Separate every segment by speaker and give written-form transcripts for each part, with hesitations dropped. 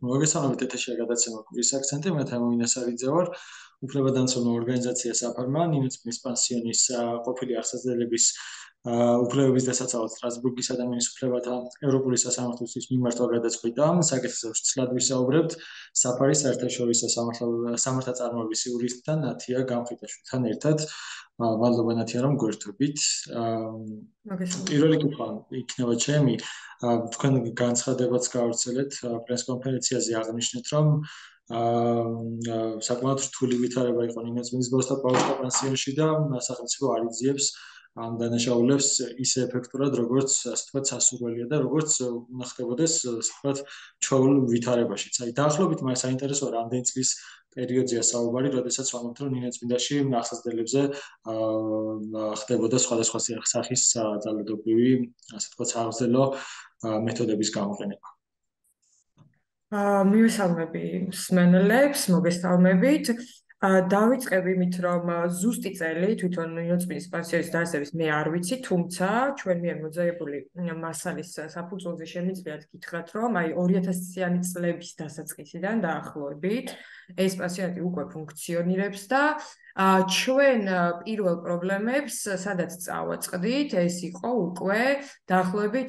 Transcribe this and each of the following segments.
Speaker 1: მოგესალმებით ეთერშია გადაცემა კვირის აქცენტი, მე თემომინა სარიძე ვარ, უფლებადამცველმა ორგანიზაცია საფარმა, ნინოწმინდის პანსიონის ყოფილი აღსაძლებლების უფლებების დასაცავად სტრასბურგის ადამიანის უფლებათა ევროპული სასამართლოსთვის მიმართვა გადაწყვიტა, საკითხზე ვშლად ვისაუბრებთ საფარის საერთაშორისო სამართალწარმოების იურისტთან ნათია გამხიტაშვილთან ერთად. მადლობა ნათია რომ გვერდებით. პირველი კითხვა იქნება ჩემი, თქვენ განცხადებაც გავრცელეთ პრესკონფერენციაზე აღნიშნეთ, რომ საკმაოდ რთული ვითარება იყო ნინოწმინდის ბავშვთა პანსიონში და სახელმწიფო არ იძიებს ამ დანაშაულებს ისე ეფექტურად, როგორც ასე ვთქვათ, სასურველია და როგორც უნდა ხდებოდეს, ასე ვთქვათ, ჩვეულ ვითარებაშიც. აი, დაახლოებით მას საინტერესოა რამდენი წლის პერიოდზეა საუბარი, როდესაც ვამბობთ, რომ ნინოწმინდაში ახსასდელებზე ხდებოდა სხვადასხვა სახის ძალადობრივი, ასე ვთქვათ, სააღზელო მეთოდების გამოყენება.
Speaker 2: მივესალმები მსმენელებს, მოგესალმებით. დავიწყებ იმით, რომ ზუსტი წელი თვითონ ნინოწმინდის პანსიონის დაარსების მე არ ვიცი, თუმცა ჩვენ მიერ მოძიებული მასალის საფუძველზე შემიძლიათ გითხრათ, რომ აი 2000-იანი წლების დასაწყისიდან დაახლოებით ეს პანსიონატი უკვე ფუნქციონირებს და ჩვენ პირველ პრობლემებს სადაც წავაწყდით, ეს იყო უკვე დაახლოებით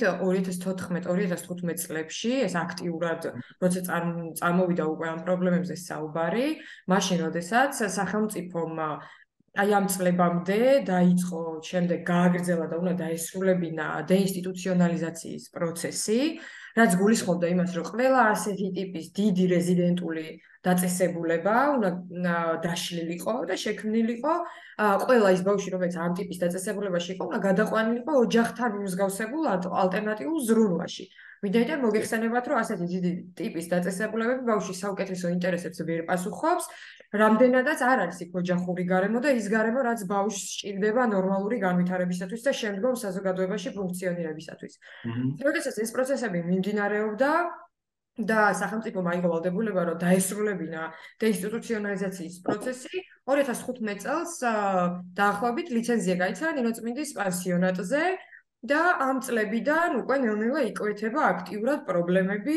Speaker 2: 2014-2015 წლებში, ეს აქტიურად როცა წარმოვიდა უკვე ამ პრობლემებზე საუბარი, მაშინ როდესაც სახელმწიფომ აი ამ წლებამდე დაიწყო შემდეგ გააგრძელა და უნდა დაესრულებინა დეინსტიტუციონალიზაციის პროცესი, რაც გულისხმობდა იმას, რომ ყველა ასეთი ტიპის დიდი რეზიდენტული დაწესებულება უნდა დაშლილიყო და შექმნილიყო ყველა ის ბავშვი, რომელიც ამ ტიპის დაწესებულებაში იყო, უნდა გადაყვანილიყო ოჯახთან მსგავსებულ ალტერნატიულ ზრუნვაში. ვიდრე მოგეხსენებათ, რომ ასეთი დიდი ტიპის დაწესებულებები ბავშვის საუკეთესო ინტერესებს ვერ პასუხობს, რამდენადაც არ არის იქ ოჯახური გარემო და ის გარემო, რაც ბავშვს სჭირდება ნორმალური განვითარებისათვის და შემდგომ საზოგადოებაში ფუნქციონირებისათვის. როდესაც ეს პროცესები მიმდინარეობდა და სახელმწიფომ აიღო ვალდებულება, რომ დაესრულებინა დეინსტიტუციონალიზაციის პროცესი, 2015 წელს დაახლოებით ლიცენზია გაიცა ნინოწმინდის პანსიონატზე და ამ წლებიდან უკვე ნელ-ნელა იკვეთება აქტიურად პრობლემები.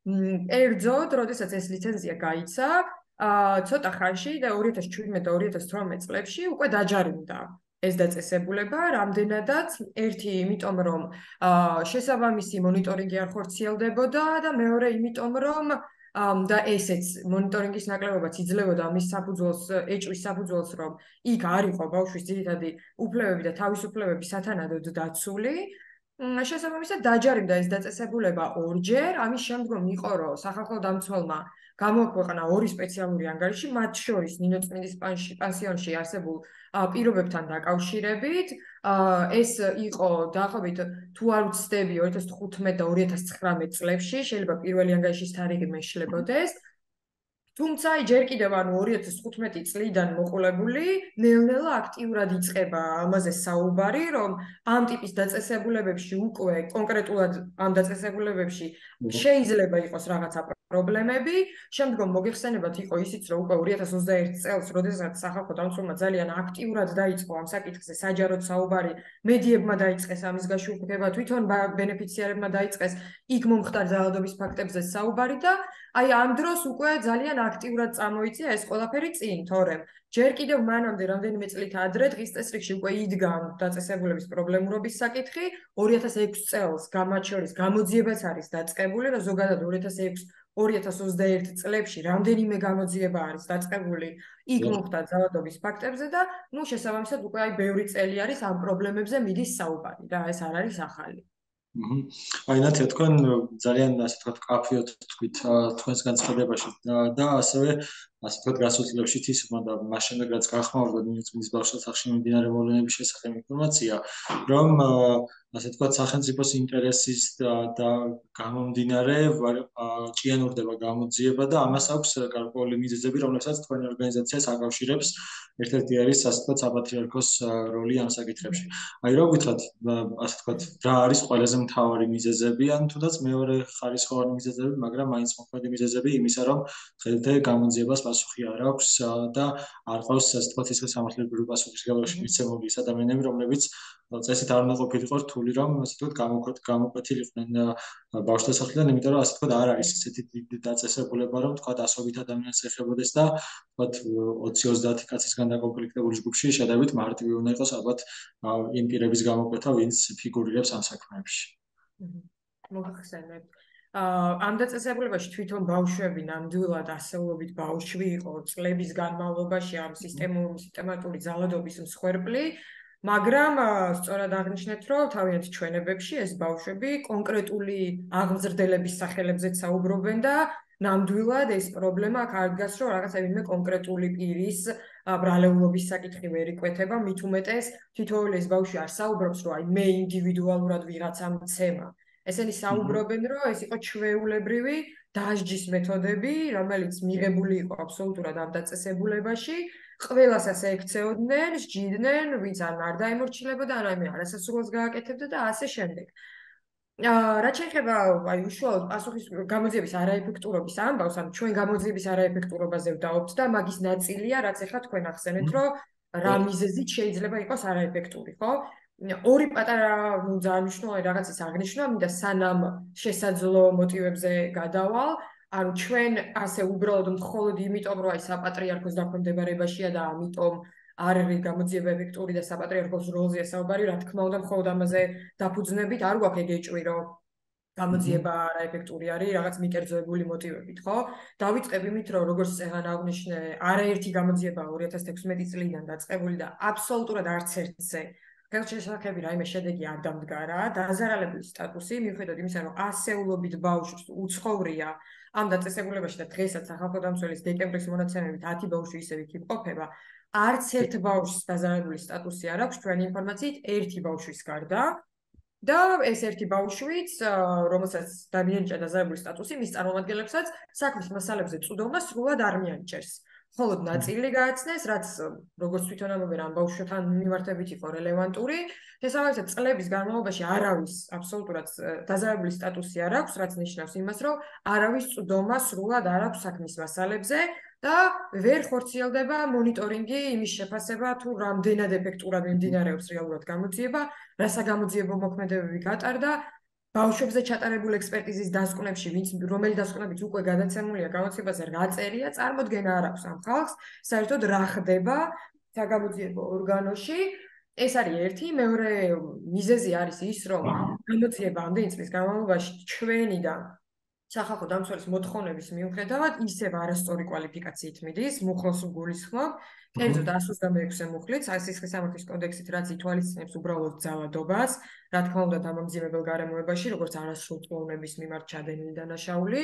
Speaker 2: კერძოდ, როდესაც ეს ლიცენზია გაიცა, ცოტა ხანში და 2017 და 2018 წლებში უკვე დაჯარიმდა ეს დაწესებულება, რამდენადაც ერთი იმიტომ, რომ შესაბამისი მონიტორინგი არ ხორციელდებოდა და მეორე იმიტომ, რომ და ესეც მონიტორინგის ნაკლებობაც იძლებოდა ამის საფუძველს, ეჭვის საფუძველს, რომ იქ არ იყო ბავშვის ძირითადი უფლებები და თავისუფლებები სათანადოდ დაცული. შესაბამისად დაჯარიმდა ეს დაწესებულება ორჯერ, ამის შემდგომ იყო, რომ სახალხო დამცველმა გამოაქვეყნა ორი სპეციალური ანგარიში, მათ შორის ნინოწმინდის პანსიონში არსებულ პირობებთან დაკავშირებით. ეს იყო დაახლოებით თუ არ ვცდები 2015 და 2019 წლებში, შეიძლება პირველი ანგარიშის თარიღი მეშლებოდეს. თუმცა ჯერ კიდევ 2015 წლიდან მოყოლებული ნელ-ნელა აქტიურად იწყება ამაზე საუბარი, რომ ამ ტიპის დაწესებულებებში უკვე კონკრეტულად ამ დაწესებულებებში შეიძლება იყოს რაღაცა პრობლემები. შემდგომ მოგეხსენებათ იყო ისიც, რომ უკვე 2021 წელს, როდესაც სახალხო დამცველმა ძალიან აქტიურად დაიწყო ამ საკითხზე საჯაროდ საუბარი, მედიებმა დაიწყეს ამის გაშუქება, თვითონ ბენეფიციარებმა დაიწყეს იქ მომხდარ ძალადობის ფაქტებზე საუბარი და აი ამ დროს უკვე ძალიან აქტიურად წამოიწია ეს ყველაფერი წინ, თორემ ჯერ კიდევ მანამდე რამდენიმე წლით ადრე დღის წესრიგში უკვე იდგა დაწესებულების პრობლემურობის საკითხი, 2006 წელს მათ შორის გამოძიებაც არის დაწყებული და ზოგადად 2006-2021 წლებში რამდენიმე გამოძიება არის დაწყებული იქ მომხდარ ძალადობის ფაქტებზე და შესაბამისად უკვე აი ბევრი წელი არის ამ პრობლემებზე მიდის საუბარი და ეს არ არის ახალი.
Speaker 1: აი ნათია, თქვენ ძალიან ასე ვთქვათ, კაფეოთ თქვით თქვენს განცხადებაში და ასევე ასე ვთქვათ, გასოცლებშიც ის უნდა მას შემდეგ რაც გახმაურდა ნინოწმინდის ბავშვთა სახლში მიმდინარე მოვლენების შესახებ ინფორმაცია, რომ ასე ვთქვათ, სახელმწიფოს ინტერესის და გამომდინარე ჭიანურდება გამოძიება და ამას აქვს გარკვეული მიზეზები, რომლებსაც თქვენი ორგანიზაციას აკავშირებს. ერთ-ერთი არის ასე ვთქვათ, საპატრიარქოს როლი ამ საკითხებში. აი რა გითხრათ, ასე ვთქვათ, რა არის ყველაზე მთავარი მიზეზები, ან თუნდაც მეორე ხარისხოვანი მიზეზები, მაგრამ მაინც მოქმედი მიზეზები იმისა, რომ ხელთ გამოძიებას პასუხი არ აქვს და არ ყავს ასე ვთქვათ ის სამართლებრივი პასუხისმგებლობის მიცემული ის ადამიანები, რომლებიც წესით არ უნდა ყოფილიყო რთული, რომ ასე ვთქვათ გამოკვეთილიყვნენ ბავშვთა დასახლიდან, იმიტომ რომ ასე ვთქვათ არ არის ესეთი დიდი დაწესებულება, რომ ვთქვათ ასობით ადამიანს ეხებოდეს და ვთქვათ 20-30 კაცისგან დაკომპლექტებული ჯგუფში შედარებით მარტივი უნდა იყოს ალბათ იმ პირების გამოკვეთა, ვინც ფიგურირებს ამ საქმეებში.
Speaker 2: მოგხსენებთ. ამ დაწესებულებაში თვითონ ბავშვები ნამდვილად ასეულობით ბავშვი იყო წლების განმავლობაში ამ სისტემატური ძალადობის მსხვერპლი, მაგრამ სწორად აღნიშნეთ, რომ თავიანთ ჩვენებებში ეს ბავშვები კონკრეტული აღმზრდელების სახელებზეც საუბრობენ და ნამდვილად ეს პრობლემა აქ არ დგას, რომ რაღაცა ვინმე კონკრეტული პირის ბრალეულობის საკითხი ვერ იკვეთება, მით უმეტეს თითოეული ეს ბავშვი არ საუბრობს, რომ აი მე ინდივიდუალურად ვიღაცა მცემა. ესენი საუბრობენ, რომ ეს იყო ჩვეულებრივი დასჯის მეთოდები, რომელიც მიღებული იყო აბსოლუტურად ამ დაწესებულებაში, ყველასაც ექცეოდნენ, სჯიდნენ, ვინც არ დაემორჩილებოდა, რაიმე არასასურველს გააკეთებდა და ასე შემდეგ. რაც შეეხება აი უშუალოდ პასუხის გამოძიების არაეფექტურობის ამბავს, ან ჩვენ გამოძიების არაეფექტურობაზე ვდაობთ და მაგის ნაწილია, რაც ახლა თქვენ ახსენეთ, რომ რა მიზეზით შეიძლება იყოს არაეფექტური, ხო? ორი პატარა ძალიან მნიშვნელოვანი რაღაცის აღნიშვნა, მინდა სანამ შესაძლო მოტივებზე გადავალ, ანუ ჩვენ ასე უბრალოდ მხოლოდ იმიტომ, რომ აი საპატრიარქოს დაქვემდებარებაშია და ამიტომ არ არის გამოძიება ეფექტური და საპატრიარქოს როლზეა საუბარი, რა თქმა უნდა, მხოლოდ ამაზე დაფუძნებით არ გვაქვს ეგ ეჭვი, რომ გამოძიება არაეფექტური არის რაღაც მიკერძოებული მოტივებით, ხო? დავიწყებ იმით, რომ როგორც წეგან აღნიშნე, არაერთი გამოძიება 2016 წლიდან დაწყებული და აბსოლუტურად არც ერთზე ხელშესახები რაიმე შედეგი არ დამდგარა, დაზარალებული სტატუსი, მიუხედავად იმისა, რომ ასეულობით ბავშვს უცხოვრია ამ დაწესებულებაში და დღესაც სახალხო დამცველის დეკემბრის მონაცემებით 10 ბავშვი ისევ იქ იმყოფება, არც ერთ ბავშვს დაზარალებული სტატუსი არ აქვს, ჩვენი ინფორმაციით ერთი ბავშვის გარდა. და ეს ერთი ბავშვიც, რომელსაც დამიანიჭა დაზარალებული სტატუსი, მის წარმომადგენლებსაც საქმის მასალებზე წვდომა სრულად არ მიანიჭებს. მხოლოდ ნაწილი გააცნეს, რაც როგორც თვითონ ამბობენ ამ ბავშვთან მიმართებით იყო რელევანტური. შესაბამისად, წლების განმავლობაში არავის აბსოლუტურად დაზარალებული სტატუსი არ აქვს, რაც ნიშნავს იმას, რომ არავის წვდომა სრულად არ აქვს საქმის მასალებზე და ვერ ხორციელდება მონიტორინგი იმის შეფასება, თუ რამდენად ეფექტურად მიმდინარეობს რეალურად გამოძიება, რა საგამოძიებო მოქმედებები გატარდა. ბავშვებზე ჩატარებული ექსპერტიზის დასკვნებში, რომელი დასკვნებიც უკვე გადაცემულია გამოძიებაზე რა წერია, წარმოდგენა არ აქვს ამ ხალხს, საერთოდ რა ხდება საგამოძიებო ორგანოში. ეს არის ერთი, მეორე მიზეზი არის ის, რომ გამოძიება ამდენი წლის განმავლობაში ჩვენიდან სახალხო დამცველის მოთხოვნების მიუხედავად ისევ არასწორი კვალიფიკაციით მიდის, მუხლოს გულისხმობ, კერძოდ 126 მუხლით, სისხლის სამართლის კოდექსით, რაც ითვალისწინებს უბრალოდ ძალადობას, რა თქმა უნდა, დამამძიმებელ გარემოებაში, როგორც არასრულწლოვნების მიმართ ჩადენილი დანაშაული.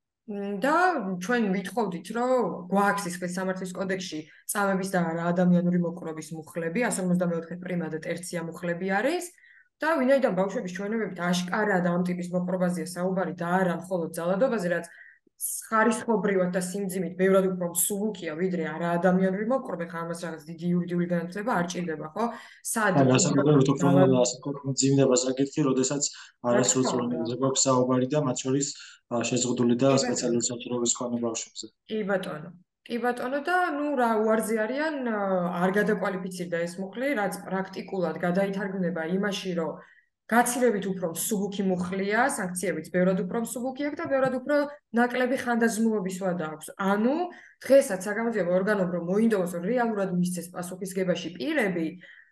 Speaker 2: და ჩვენ ვითხოვდით, რომ გვაქვს სისხლის სამართლის კოდექსში წამების და არა ადამიანური მოპყრობის მუხლები, 154 პრიმა და ტერცია მუხლები არის. და ვინაიდან ბავშვების ჩვენებებით აშკარად ამ ტიპის მოპყრობაზეა საუბარი და არა მხოლოდ ძალადობაზე, რაც ხარისხობრივად და სიმძიმით ბევრად უფრო მსუბუქია, ვიდრე არაადამიანური მოპყრობა, ხა ამას რაღაც დიდი იურიდიული განათლება არ ჭირდება, ხო? სად
Speaker 1: განსაკუთრებით უფრო მძიმებას აკეთე, როდესაც არასრულწლოვნებზე გვაქვს საუბარი და მათ შორის შეზღუდული და სპეციალური საჭიროების მქონე ბავშვებზე.
Speaker 2: კი ბატონო. კი ბატონო და ნუ რა უარზე არიან არ გადაკვალიფიცირდა ეს მუხლი, რაც პრაქტიკულად გადაითარგმნება იმაში, რომ გაცილებით უფრო მსუბუქი მუხლია, სანქციებიც ბევრად უფრო მსუბუქი აქვს და ბევრად უფრო ნაკლები ხანდაზმულობის ვადა აქვს. ანუ დღესაც საგამოძიებო ორგანომ რომ მოინდომოს რეალურად მისცეს პასუხისგებაში პირები,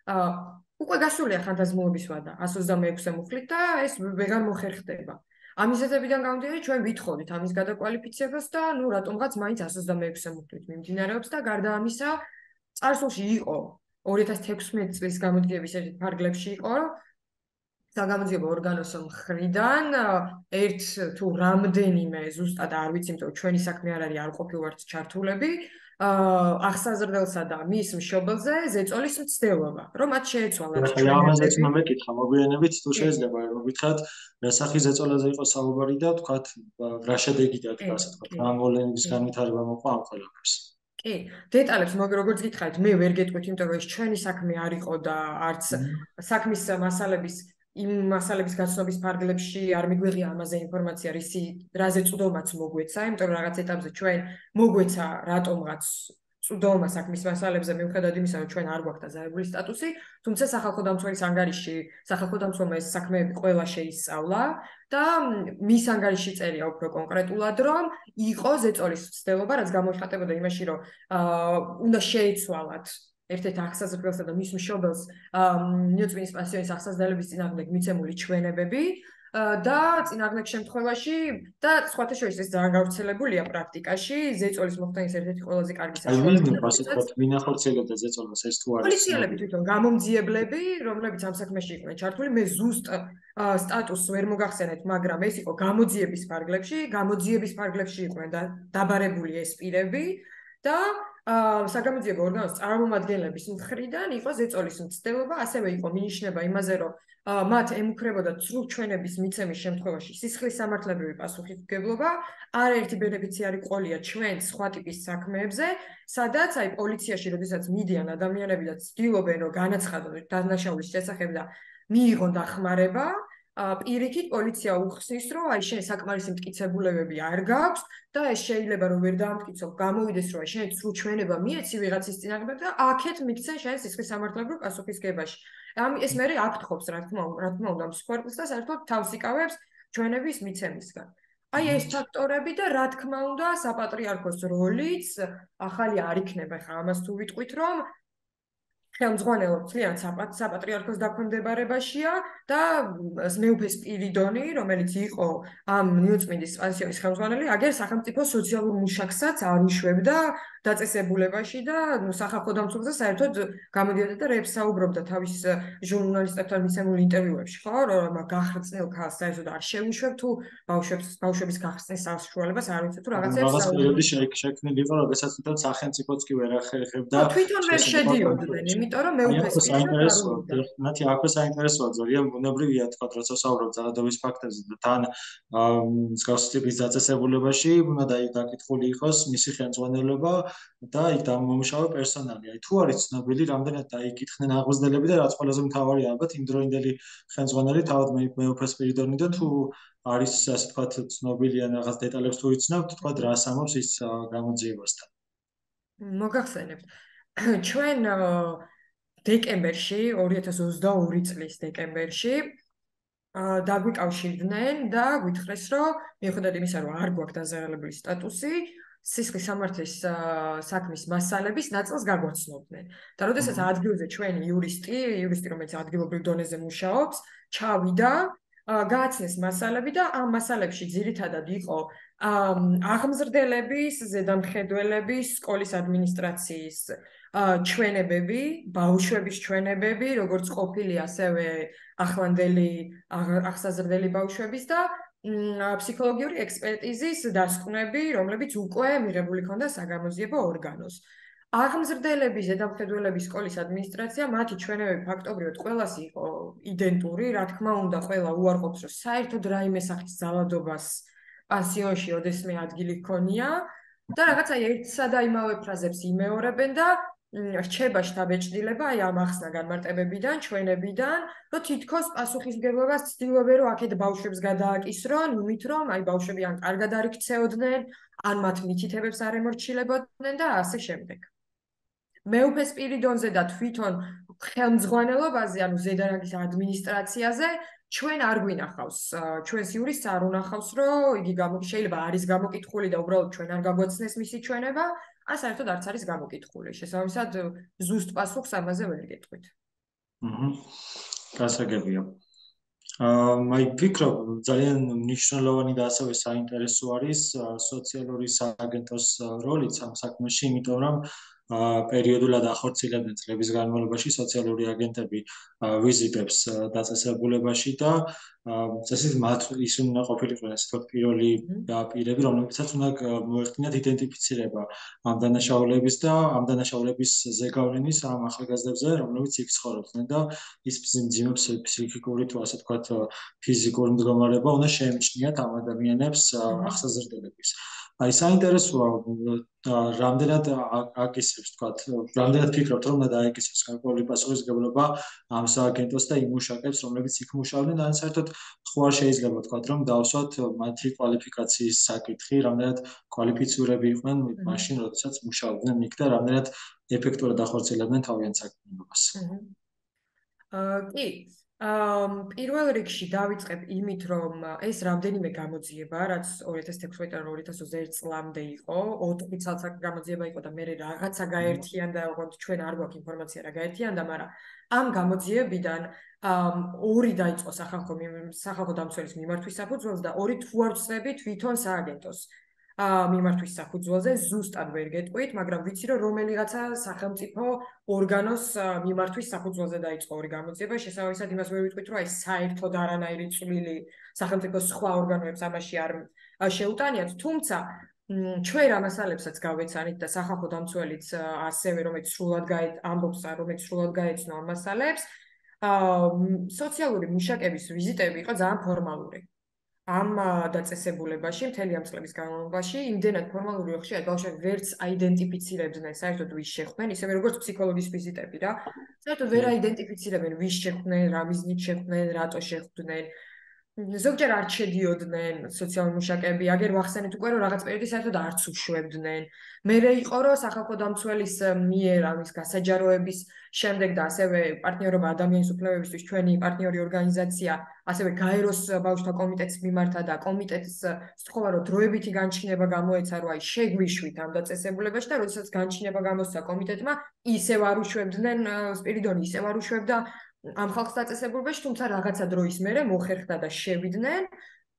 Speaker 2: უკვე გასულია ხანდაზმულობის ვადა 126 მუხლით და ეს ვეღარ მოხერხდება. ამის ზედებიდან გამომდინარე, ჩვენ ვითხოვდით ამის გადაკვალიფიცებას და ნუ რატომღაც მაინც 126 მუხლით მიმდინარეობს და გარდა ამისა, წარსულში იყო 2016 წლის გამოძიების ერთ ფარგლებში იყო საგამოძიებო ორგანოს მხრიდან ერთ თუ რამდენიმე ზუსტად არ ვიცი, იმიტომ რომ ჩვენი საქმე არ არის, არ ყოფილვართ ჩართულები, აღსაზრდელსა და მის მშობელზე ზეწოლის მცდელობა, რომ მათ შეეცვალათ
Speaker 1: ჩვენები. ამაზეც მომეკითხა, მოგვიანებით თუ შეიძლება რომ გითხრათ, რა სახის ზეწოლაზე იყო საუბარი და თქვათ რა შედეგი დადგა, ასე თქვათ, რა მოვლენების განვითარება მოყვა ამ ყველაფერს.
Speaker 2: კი, დეტალებს როგორც გითხარით, მე ვერ გეტყვით, იმიტომ რომ ეს ჩვენი საქმე არ იყო და არც საქმის მასალების იმ მასალების გაცნობის ფარგლებში არ მიგვიღია ამაზე ინფორმაცია, რაზე წვდომაც მოგვეცა, იმიტომ რომ რაღაც ეტაპზე ჩვენ მოგვეცა რატომღაც წვდომა საქმის მასალებზე მიუხედავად იმისა, რომ ჩვენ არ გვაქვს დაზავებული სტატუსი, თუმცა სახალხო დამცველის ანგარიში სახალხო დამცველმა ეს საქმეები ყველა შეისწავლა და მის ანგარიში წერია უფრო კონკრეტულად, რომ იყო ზეწოლის ცდელობა, რაც გამოიხატებოდა იმაში, რომ უნდა შეეცვალათ ერთ-ერთ აღსაზრდელსა და მის მშობელს ნიუწმინდის პანსიონის აღსაზრდელების წინააღმდეგ მიცემული ჩვენებები და წინააღმდეგ შემთხვევაში და სხვათა შორის ეს ძალიან გავრცელებულია პრაქტიკაში ზეწოლის მოხდენის ერთ-ერთი ყველაზე კარგი
Speaker 1: საშუალება. ვინ ახორციელებდა ზეწოლას ეს თუ არის?
Speaker 2: პოლიციელები თვითონ გამომძიებლები, რომლებიც ამ საქმეში იყვნენ ჩართული, მე ზუსტ სტატუსს ვერ მოგახსენეთ, მაგრამ ეს იყო გამოძიების ფარგლებში იყვნენ დაბარებული ეს პირები და საგამოძიებო ორგანოს წარმომადგენლების მხრიდან იყო ზეწოლის მცდელობა, ასევე იყო მინიშნება იმაზე, რომ მათ ემუქრებოდათ სრულ ჩვენების მიცემის შემთხვევაში სისხლის სამართლებრივი პასუხისმგებლობა, არაერთი ბენეფიციარი ყოლია ჩვენ სხვა ტიპის საქმეებზე, სადაც აი პოლიციაში, როდესაც მიდიან ადამიანები და ცდილობენ, რომ განაცხადონ დანაშაულის შესახებ და მიიღონ დახმარება, პირიქით პოლიცია უხსნის, რომ აი შენ საკმარისი მტკიცებულებები არ გაქვს და ეს შეიძლება რომ ვერ დაამტკიცო, გამოვიდეს რომ აი შენ სრულ ჩვენება მიეცი ვიღაცის წინააღმდეგ და აქეთ მიქცენ შენ სისხლის სამართლებრივ პასუხისგებაში. ეს მე აფრთხობს რა თქმა უნდა მსხვერპლს და საერთოდ თავს იკავებს ჩვენების მიცემისგან. აი ეს ფაქტორები და რა თქმა უნდა საპატრიარქოს როლიც ახალი არ იქნება, ხა ამას თუ ვიტყვით, რომ ხელმძღვანელობა ძალიან საპატრიარქოს დაქვემდებარებაშია და მეუფე სპირიდონი, რომელიც იყო ამ ნიუწმინდის პანსიონის ხელმძღვანელი, აგერ სახელმწიფო სოციალურ მუშაკსაც არ უშვებდა დაწესებულებაში და სახალხო დამცველზე საერთოდ გამოდიოდა და რეებს საუბრობდა თავის ჟურნალისტებთან მიცემულ ინტერვიუებში, ხო, რომ გახრწნილ ქალს საერთოდ არ შეუშვებ თუ ბავშვების გახრწნის საშუალებას არ ვიცი თუ რაღაცებს
Speaker 1: რაღაც პერიოდი შექმნილი იყო, როდესაც თვითონ სახელმწიფოც კი ვერ ახერხებდა.
Speaker 2: თვითონ ვერ შედიოდნენ, იმიტომ რომ მეუფე სპირიდონი
Speaker 1: მათი აქვე საინტერესოა, ძალიან ბუნებრივია თქვა, როცა საუბრობ ძალადობის ფაქტებზე და თან მსგავსი ტიპის დაწესებულებაში უნდა დაკითხული იყოს მისი ხელმძღვანელობა და იქ დამომუშავე პერსონალი. აი თუ არის ცნობილი, რამდენად დაიკითხნენ აღვზდელები და რაც ყველაზე მთავარია, ალბათ იმდროინდელი ხელმძღვანელი თავად მეუფე სპირიდონი და თუ არის ასე ვთქვათ ცნობილი ან რაღაც დეტალებს თუ იცნობთ, თქვათ რა სამობს ის გამოძიებასთან.
Speaker 2: მოგახსენებთ. ჩვენ დეკემბერში 2022 წლის დეკემბერში დაგვიკავშირდნენ და გვითხრეს, რომ მიუხედავად იმისა, რომ არ გვაქვს დაზარალებული სტატუსი, სისხლის სამართლის საქმის მასალების ნაწილს გაგვაცნობდნენ. და როდესაც ადგილზე ჩვენი იურისტი, რომელიც ადგილობრივ დონეზე მუშაობს, ჩავიდა, გააცნეს მასალები და ამ მასალებში ძირითადად იყო აღმზრდელების, ზედამხედველების, სკოლის ადმინისტრაციის ჩვენებები, ბავშვების ჩვენებები, როგორც ყოფილი, ასევე ახლანდელი აღსაზრდელი ბავშვების და ფსიქოლოგიური ექსპერტიზის დასკვნები, რომლებიც უკვე მიღებული ჰქონდა საგამოძიებო ორგანოს. აღმზრდელების, ზედამხედველების სკოლის ადმინისტრაცია, მათი ჩვენებები ფაქტობრივად ყველას იყო იდენტური, რა თქმა უნდა, ყველა უარყოფს, რომ საერთოდ რაიმე სახის ძალადობას პანსიონში ოდესმე ადგილი ჰქონია და რაღაცა ერთსა და იმავე ფრაზებს იმეორებენ და რჩება შთაბეჭდილება აი ამ ახსნა განმარტებებიდან, ჩვენებიდან, რომ თითქოს პასუხისმგებლობას ცდილობენ, რომ აქეთ ბავშვებს გადააკისრონ, იმით რომ აი ბავშვები ან კარგად არ იქცეოდნენ, ან მათ მითითებებს არ ემორჩილებოდნენ და ასე შემდეგ. მეუფე სპირიდონზე და თვითონ ხელმძღვანელობაზე, ანუ ზედარაგის ადმინისტრაციაზე ჩვენ არ გვინახავს, ჩვენს იურისტს არ უნახავს, რომ იგი შეიძლება არის გამოკითხული და უბრალოდ ჩვენ არ გაგვაცნეს მისი ჩვენება, ან საერთოდ არც არის გამოკითხული. შესაბამისად, ზუსტ პასუხს ამაზე ვერ გეტყვით.
Speaker 1: გასაგებია. აი ვფიქრობ, ძალიან მნიშვნელოვანი და ასევე საინტერესო არის სოციალური სააგენტოს როლიც ამ საქმეში, იმიტომ რომ პერიოდულად ახორციელებდნენ წლების განმავლობაში სოციალური აგენტები ვიზიტებს დაწესებულებაში და წესით მათ ის უნდა ყოფილიყვნენ ასე ვთქვათ პირველი პირები, რომლებიცაც უნდა მოეხდინათ იდენტიფიცირება ამ დანაშაულების და ამ დანაშაულების ზეგავლენის ამ ახალგაზრდებზე, რომლებიც იქ ცხოვრობდნენ და ის მძიმე ფსიქიკური თუ ასე ვთქვათ ფიზიკური მდგომარეობა უნდა შეემჩნიათ ამ ადამიანებს აღსაზრდელების. აი საინტერესოა რამდენად აკისრებს თქვა რამდენად ფიქრობთ რომ უნდა დაეკისროს გარკვეული პასუხისმგებლობა ამ სააგენტოს და იმ მუშაკებს რომლებიც იქ მუშაობდნენ ან საერთოდ ხო არ შეიძლება თქვა რომ დავსვათ მათი კვალიფიკაციის საკითხი რამდენად კვალიფიცირებული იყვნენ მაშინ როდესაც მუშაობდნენ იქ და რამდენად ეფექტურად ახორციელებდნენ თავიანთ საქმიანობას.
Speaker 2: კი, პირველ რიგში დავიწყებ იმით, რომ ეს რამდენიმე გამოძიება, რაც 2016-დან 2021 წლამდე იყო, 4 წელიწად გამოძიება იყო და მე რაღაცა გაერთიანდა, ოღონდ ჩვენ არ გვაქვს ინფორმაცია რა გაერთიანდა, მაგრამ ამ გამოძიებიდან ორი დაიწყო სახალხო დამცველის მიმართვის საფუძველზე და ორი თუ არ ვწდები თვითონ სააგენტოს მიმართვის საფუძველზე ზუსტად ვერ გეტყვით, მაგრამ ვიცი რომ რომელიღაცა სახელმწიფო ორგანოს მიმართვის საფუძველზე დაიწყო ორი გამოძიება, შესაბამისად იმას ვერ ვიტყვით, რომ აი საერთოდ არანაირი წვლილი სახელმწიფოს სხვა ორგანოებს ამაში არ შეუტანიათ, თუმცა ჩვენ რა მასალებსაც გავეცანით და სახალხო დამცველიც ასევე რომელიც სრულად ამბობს, რომელიც სრულად გაეცნო ამ მასალებს, სოციალური მუშაკების ვიზიტები იყო ძალიან ფორმალური. ამ დაწესებულებაში მთელი ამ წლების განმავლობაში იმდენად ფორმალური რომ ხშირად ბავშვები ვერც აიდენტიფიცირებდნენ საერთოდ ვის შეხვდნენ, ისევე როგორც ფსიქოლოგის ვიზიტები რა. საერთოდ ვერ აიდენტიფიცირებენ ვის შეხვდნენ, რა მიზნით შეხვდნენ, რატო შეხვდნენ. ზოგჯერ არ შედიოდნენ სოციალური მუშაკები, აგერ ვახსენეთ უკვე რომ რაღაც პერიოდი საერთოდ არც უშვებდნენ. მერე იყო რომ სახალხო დამცველის მიერ ამის გასაჯაროების შემდეგ და ასევე პარტნიორობა ადამიანის უფლებებისთვის ჩვენი პარტნიორი ორგანიზაცია ასევე გაეროს ბავშვთა კომიტეტს მიმართა და კომიტეტს სთხოვა რომ დროებითი განჩინება გამოეცა რომ აი შეგვიშვით ამ დაწესებულებაში და როდესაც განჩინება გამოსცა კომიტეტმა ისევ არ უშვებდნენ სპირიდონი ისევ არ უშვებდა ამ ხალხს დაწესებულებაში, თუმცა რაღაცა დროის მერე მოხერხდა და შევიდნენ,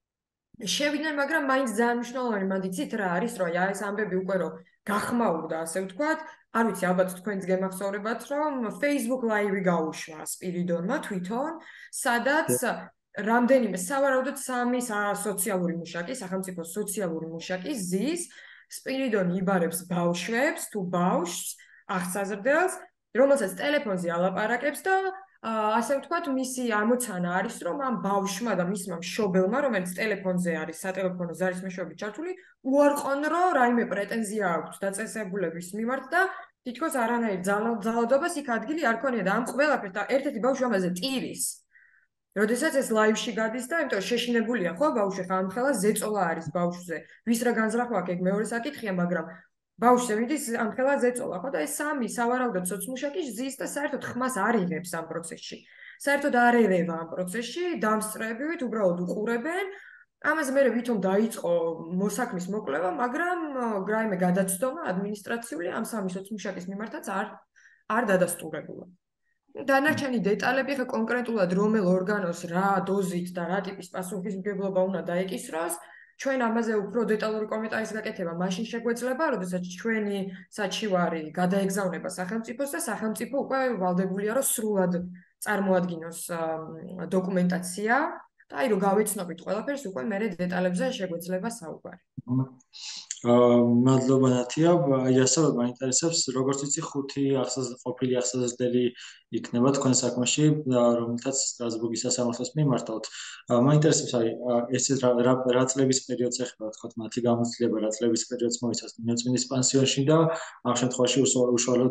Speaker 2: მაგრამ მაინც ძალიან მნიშვნელოვანი მანდიცით რა არის, რომ აი ეს ამბები უკვე რომ გახმაურდა, ასე ვთქვათ, არ ვიცი, ალბათ თქვენს გემახსოვრებათ, რომ Facebook Live-ი გაუშვა სპირიდონმა თვითონ, სადაც რამდენიმე სავარაუდოდ 3 სოციალური მუშაკი, სახელმწიფო სოციალური მუშაკი ზის სპირიდონი იბარებს ბავშვებს თუ ბავშვს აღსაზრდელს, რომელსაც ტელეფონზე ალაპარაკებს და ასე ვთქვათ, მისი ამოცანა არის, რომ ამ ბავშვმა და მისმა მშობელმა, რომელიც ტელეფონზე არის, სატელეფონო ზარის მეშვეობით ჩართული, უარყონ, რომ რაიმე პრეტენზია აქვს დაწესებულების მიმართ და თითქოს არანაირ ძალადობას იქ ადგილი არ ქონია და ამ ყველაფერს და ერთ-ერთი ბავშვი ამაზე ტირის. როდესაც ეს ლაივში გადის და იმიტომ შეშინებულია, ხო, ბავშვი ხა ამ ხელა ზეწოლა არის ბავშვზე. ვის რა განზრახვა აქვს, ეგ მეორე საკითხია, მაგრამ ბავშვზე მიდის ამ ხელა ზეწოლა, ხო და ეს 3 სავარაუდოდ სოციმუშაკი ზის და საერთოდ ხმას არ იღებს ამ პროცესში. საერთოდ არ ერევა ამ პროცესში, დამსწრებით უბრალოდ უყურებენ. ამაზე მე ვითომ დაიწყო მოსაქმის მოკვლევა, მაგრამ რაიმე გადაცდომა ადმინისტრაციული ამ 3 სოციმუშაკის მიმართაც არ დადასტურებულა. დანარჩენი დეტალები ხა კონკრეტულად რომელ ორგანოს რა დოზით და რა ტიპის პასუხისმგებლობა უნდა დაეკისროს, ჩვენ ამაზე უფრო დეტალური კომენტარის გაკეთება მაშინ შეგვეძლება, როდესაც ჩვენი საჩივარი გადაეგზავნება სახელმწიფოს და სახელმწიფო უკვე ვალდებულია რომ სრულად წარმოადგინოს დოკუმენტაცია და აი რომ გავეცნობით ყველაფერს უკვე მე დეტალებზე შეგვეძლება საუბარი.
Speaker 1: მადლობა ნათია, აი ასევე მაინტერესებს როგორც ვიცი 5 ყოფილი ახსაზრდელი იქნება თქვენ საქმეში, რომელთაც სტრასბურგის სასამართლოს მიმართავთ. მაინტერესებს აი ეს რა წლების პერიოდს ეხება, თქო, მათი გამოცდილება რა წლების პერიოდს მოიცავს ნიოცმინის პანსიონში და ამ შემთხვევაში უშუალოდ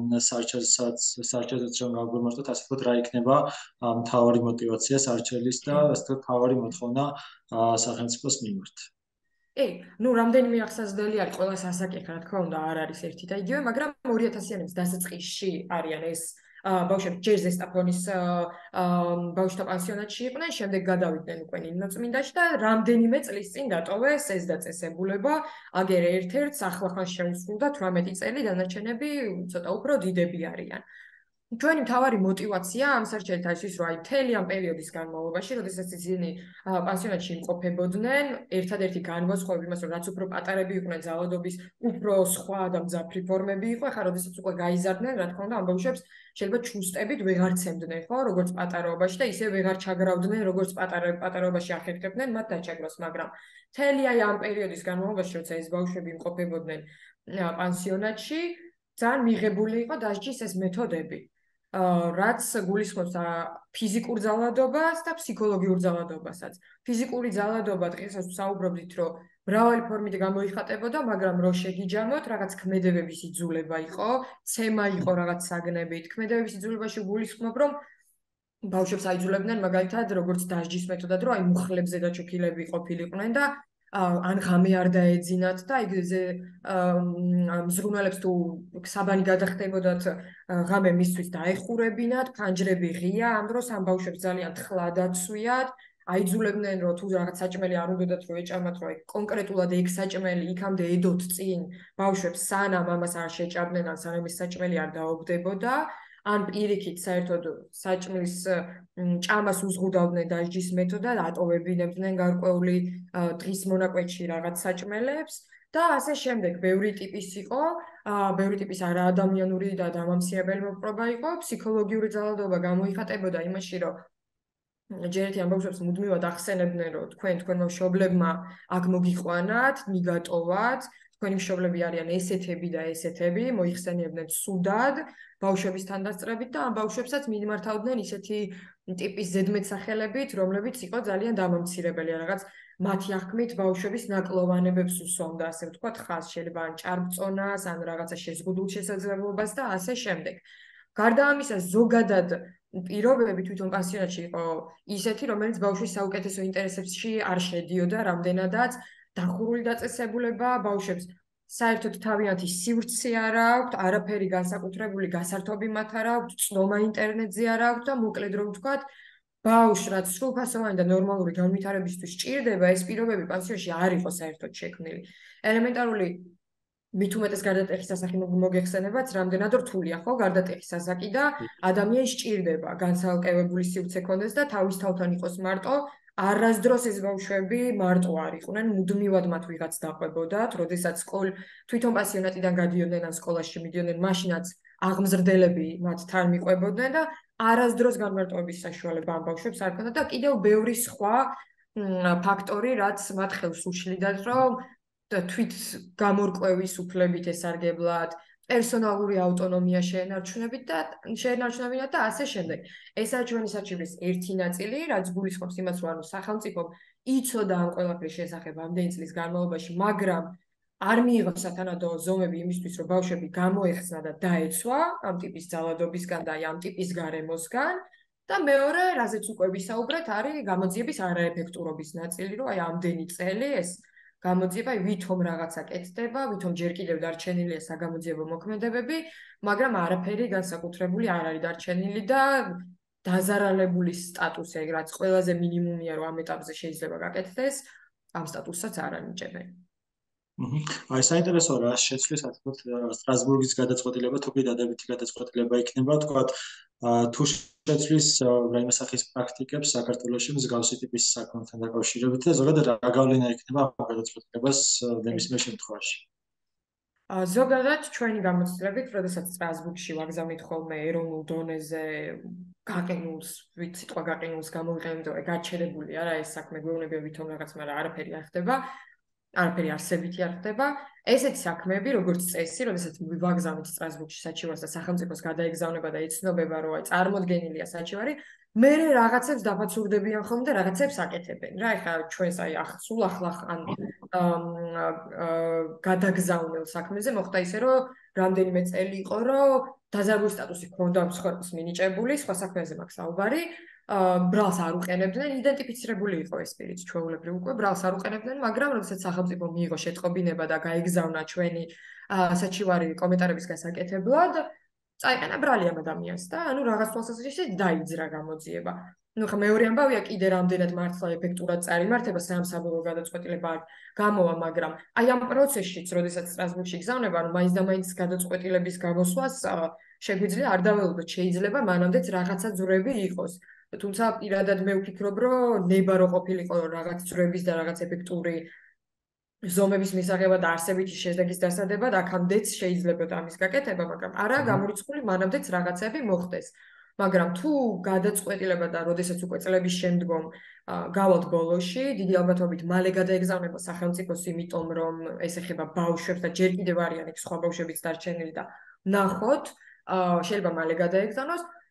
Speaker 1: სარჩელს რომ გავგმართოთ, ასე ვთქვათ, რა იქნება მთავარი мотиваცია სარჩელის და ასე ვთქვათ, მთავარი მოთხოვნა სახელმწიფოს მიმართ.
Speaker 2: ნუ რამდენიმე ახსაზრდელი არის, ყველას ასაკი რა თქმა უნდა არ არის ერთი და იგივე, მაგრამ 2000-იანების დასაწყისში არიან ეს ბავშვები ჯერ ზესტაფონის ბავშვთა პანსიონატში იყვნენ, შემდეგ გადავიდნენ უკვე ნინოწმინდაში და რამდენიმე წლის წინ დატოვეს ეს დაწესებულება, აგერ ერთ-ერთს ახლახან შეუსრულდა 18 წელი, დანარჩენები ცოტა უფრო დიდები არიან. ჩვენი მთავარი мотиваცია ამ სარჩელით არის ის, რომ აი მთელი ამ პერიოდის განმავლობაში, როდესაც ისინი პანსიონატში იმყოფებოდნენ, ერთადერთი განმასხვავება იმას, რომ რაც უფრო პატარები იყვნენ ძალადობის, უფრო სხვა და მძაფრი ფორმები იყო, ახლა როდესაც უკვე გაიზარდნენ, რა თქმა უნდა, ამ ბავშვებს შეიძლება ჩუსტებით ვეღარ ცემდნენ, ხო, როგორც პატარაობაში და ისე ვეღარ ჩაგრავდნენ, როგორც პატარაობაში ახერხებდნენ მათ დაჩაგროს, მაგრამ მთელი აი ამ პერიოდის განმავლობაში, როცა ეს ბავშვები იმყოფებოდნენ პანსიონატში, ძალიან მიღებული იყო დასჯის ეს მეთოდები. რაც გულისხმობს ფიზიკურ ძალადობას და ფსიქოლოგიურ ძალადობასაც. ფიზიკური ძალადობა დღესაც საუბრობდით, რომ მრავალი ფორმით გამოიხატებოდა, მაგრამ რო შეგიჯამოთ, რაღაც ქმედებების იძულება იყო, ცემა იყო რაღაც საგნებით. ქმედებების იძულებაში გულისხმობ, რომ ბავშვებს აიძულებდნენ მაგალითად როგორც დასჯის მეთოდად, რომ აი მუხლებზე დაჩოქილები ყოფილიყვნენ და ან ღამე არ დაეძინათ და იგზე მზრუნველებს თუ საბანი გადახდებოდათ ღამე მისთვის დაეხურებინათ, ფანჯრები ღია, ამ დროს ამ ბავშვებს ძალიან თხლა დაცვიათ, აიძულებდნენ რომ თუ რაღაც საჭმელი არ უნდათ რომ ეჭამათ, რომ აი კონკრეტულად ეგ საჭმელი იქამდე ედოთ წინ ბავშვებს სანამ ამას არ შეჭამდნენ, ან სანამ ეს საჭმელი არ დაობდებოდა. ან პირიქით საერთოდ საჭმლის ჭამას უზღუდავდნენ დასჯის მეთოდად, ატოვებინებდნენ გარკვეული დღის მონაკვეთში რაღაც საჭმელებს და ასე შემდეგ. ბევრი ტიპის იყო, ბევრი ტიპის არაადამიანური და დამამსიებელი მოპყრობა იყო, ფსიქოლოგიური ძალადობა გამოიხატებოდა იმაში, რომ ჯერ ერთი ამბავშვებს მუდმივად ახსენებდნენ, რომ თქვენმა მშობლებმა აქ მოგიყვანათ, მიგატოვათ, თქვენი მშობლები არიან ესეთები და ესეთები, მოიხსენიებდნენ სუდად ბავშვების თანდასწრებით და ამ ბავშვებსაც მიმართავდნენ ისეთი ტიპის ზედმეტსახელებით, რომლებიც იყო ძალიან დამამცირებელი, რაღაც მათი აღქმით ბავშვების ნაკლოვანებებს უსვამდა, ასე ვთქვათ, ხაზს შეიძლება ან ჭარბწონას, ან რაღაცა შეზღუდულ შესაძლებლობას და ასე შემდეგ. გარდა ამისა, ზოგადად პირობები თვითონ პანსიონატში იყო ისეთი, რომელიც ბავშვის საუკეთესო ინტერესებში არ შედიოდა, რამდენადაც დახურული დაწესებულება ბავშვებს საერთოდ თავიანთი სივრცე არ აქვთ, არაფერი განსაკუთრებული გასართობი მათ არ აქვთ, წნომა ინტერნეტზე არ აქვთ და მოკლედ რომ ვთქვათ, ბავშვს რაც სრულფასოვანი და ნორმალური განვითარებისთვის სჭირდება, ეს პირობები პანსიონში არ იყო საერთოდ შექმნილი. ელემენტარული მით უმეტეს გარდატეხის ასაკი მოგეხსენებათ, რამდენად რთულია, ხო, გარდატეხის ასაკი და ადამიანს სჭირდება განსაკუთრებული სივრცე ქონდეს და თავის თავთან იყოს მარტო. არასდროს ეს ბავშვები მარტო არ იყვნენ, მუდმივად მათ ვიღაც დაყვებოდათ, როდესაც თვითონ პანსიონატიდან გადიოდნენ ან სკოლაში მიდიოდნენ, მაშინაც აღმზრდელები მათ თან მიყვებოდნენ და არასდროს განმარტოების საშუალება ამ ბავშვებს არ ქონდათ და კიდევ ბევრი სხვა ფაქტორი, რაც მათ ხელს უშლიდათ, რომ თვით გამორკვევის უფლებით ესარგებლად, პერსონალური ავტონომია შეენარჩუნებინათ და ასე შემდეგ. ესაა ჩვენი საჩივრის ერთი ნაწილი, რაც გულისხმობს იმას, რომ სახელმწიფომ იცოდა ამ ყველაფრის შესახებ ამდენი წლის განმავლობაში, მაგრამ არ მიიღო სათანადო ზომები იმისთვის, რომ ბავშვები გამოეხსნა და დაეცვა ამ ტიპის ძალადობისგან და ამ ტიპის გარემოსგან. და მეორე, რაზეც უკვე ვისაუბრეთ, არის გამოძიების არაეფექტურობის ნაწილი, რომ აი ამდენი წელი ეს გამოძიება ვითომ რაღაცა კეთდება, ვითომ ჯერ კიდევ დარჩენილია საგამოძიებო მოქმედებები, მაგრამ არაფერი განსაკუთრებული არ არის დარჩენილი და დაზარალებული სტატუსი, რაც ყველაზე მინიმუმია, რომ ამ ეტაპზე შეიძლება გაკეთდეს, ამ სტატუსსაც არ ანიჭებენ.
Speaker 1: აი საინტერესოა რა შეცვლის, ასე ვთქვათ, სტრასბურგის გადაწყვეტილება, თუ კი დადებითი გადაწყვეტილება იქნება, ვთქვათ, თუ შეცვლის რაიმე სახის პრაქტიკებს საქართველოში მსგავსი ტიპის საქმეთან დაკავშირებით და ზოგადად რა გავლენა იქნება ამ გადაწყვეტილებას ნებისმიერ შემთხვევაში.
Speaker 2: ზოგადად ჩვენი გამოცდილებით, როდესაც სტრასბურგში ვაგზავნით ხოლმე ეროვნულ დონეზე გაყინულს, სიტყვა გაყინულს გამოვიყენებთ, გაჩერებულია რა ეს საქმე გვეუბნება ვითომ რაღაც, მაგრამ არაფერი არ ხდება. არაფერი არსებითი არ ხდება. ესეთი საქმეები, როგორც წესი, როდესაც ვაგზავნით სტრასბურგში საჩივარს და სახელმწიფოს გადაეგზავნება და იცნობება, რომ აი წარმოდგენილია საჩივარი, მე რაღაცებს დაფაცურდებიან ხოლმე და რაღაცებს აკეთებენ. რა ეხლა ჩვენს აი სულ ახლა ან გადაგზავნილ საქმეზე მოხდა ისე, რომ რამდენიმე წელი იყო, რომ დაზარალური სტატუსი ჰქონდა ამ სხვას მინიჭებული, სხვა საქმეზე მაქვს საუბარი. ბრალს არ უყენებდნენ, იდენტიფიცირებული იყო ეს პირიც ჩვეულებრივ უკვე ბრალს არ უყენებდნენ, მაგრამ როდესაც სახელმწიფო მიიღო შეტყობინება და გაეგზავნა ჩვენი საჩივარი კომენტარების გასაკეთებლად, წაიყენა ბრალი ამ ადამიანს და ანუ რაღაც თვალსაზრისით დაიძრა გამოძიება. ნუ ხა მეორე ამბავია კიდე რამდენად მართლა ეფექტურად წარიმართება სამსაბურო გადაწყვეტილება გამოვა, მაგრამ აი ამ პროცესშიც, როდესაც სტრასბურგში გზავნება, ანუ მაინც და მაინც გადაწყვეტილების გამოსვლას შეგვიძლია არ დაველოდოთ, შეიძლება მანამდეც რაღაცა ძვრები იყოს. თუმცა პირადად მე ვფიქრობ, რომ ნება რო ყოფილიყო რაღაც ძვრების და რაღაც ეფექტური ზომების მისაღებად არსებითი შედეგის დასადებად, აქამდეც შეიძლება ამის გაკეთება, მაგრამ არა გამორიცხული მანამდეც რაღაცები მოხდეს. მაგრამ თუ გადაწყვეტილება და როდესაც უკვე წლების შემდგომ გავალთ ბოლოში, დიდი ალბათობით მალე გადაეგზავნება სახელმწიფოს, იმიტომ რომ ეს ეხება ბავშვებს და ჯერ კიდევ არიან იქ სხვა ბავშვებიც დარჩენილი და ნახოთ, შეიძლება მალე გადაეგზავნოს.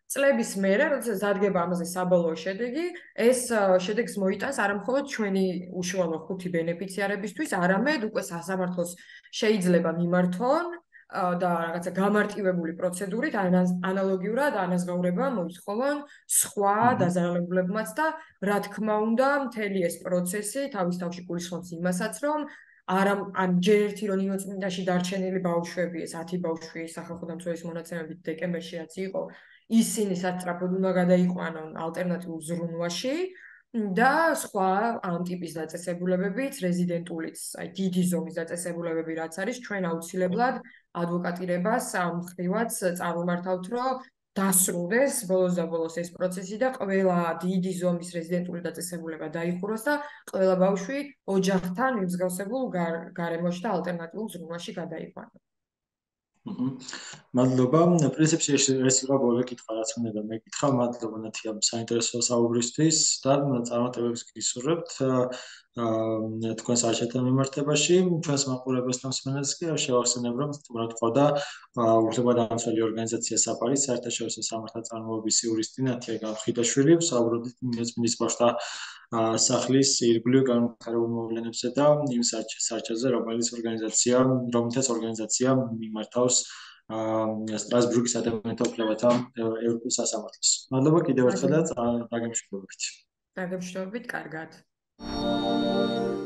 Speaker 2: წლების მერე, როდესაც დადგება ამაზე საბოლოო შედეგი, ეს შედეგს მოიტანს არამხოლოდ ჩვენი უშუალო 5 ბენეფიციარებისთვის, არამედ უკვე სასამართლოს შეიძლება მიმართონ და რაღაცა გამარტივებული პროცედურით ანალოგიურად ანაზღაურება მოითხოვონ სხვა დაზარალებულებმაც და რა თქმა უნდა, მთელი ეს პროცესი თავის თავში გულისხმობს იმასაც, რომ ან ჯერ ერთი რომ ნინოწმინდაში დარჩენილი ბავშვები, ეს 10 ბავშვი სახალხო დამცველის მონაცემებით დეკემბერში რაც იყო, ისინი სასწრაფოდ უნდა გადაიყვანონ ალტერნატიულ ზრუნვაში და სხვა ამ ტიპის დაწესებულებებიც, რეზიდენტულიც, აი დიდი ზომის დაწესებულებები რაც არის, ჩვენ აუცილებლად ადვოკატირებას ამ ხრივაც წარმომართავთ, რომ დასრულდეს ბოლოს და ბოლოს ეს პროცესი და ყველა დიდი ზომის რეზიდენტული დაწესებულება დაიხუროს და ყველა ბავშვი ოჯახთან მიმსგავსებულ გარემოში და ალტერნატიულ ზრუნვაში გადაიყვანოს.
Speaker 1: მადლობა. პრინციპში ეს იყო ბოლო კითხვა, რაც უნდა მეკითხა. მადლობა ნათია საინტერესო საუბრისთვის და წარმატებებს გისურვებთ თქვენს არჩევათა მიმართებაში. ჩვენს მაყურებელს და მსმენელს კი შევახსენებ, რომ თუმრად ყოდა უფლებადამცველი ორგანიზაცია საფარი, საერთაშორისო სამართალწარმოების იურისტი ნათია გამხიდაშვილი, საუბრობდით ნინოწმინდის ბავშვთა სახლის ირგვლივ განვითარებულ მოვლენებზე და იმ სარჩელზე, რომელთაც ორგანიზაცია მიმართავს სტრასბურგის ადამიანთა უფლებათა ევროპულ სასამართლოს. მადლობა კიდევ ერთხელ და დაგემშვიდობებით.
Speaker 2: დაგემშვიდობებით, კარგად.